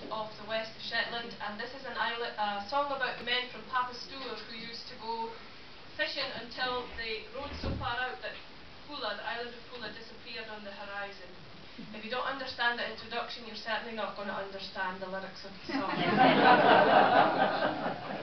off the west of Shetland, and this is a song about the men from Papa Stewart who used to go fishing until they rowed so far out that the island of Fula disappeared on the horizon. If you don't understand the introduction, you're certainly not going to understand the lyrics of the song.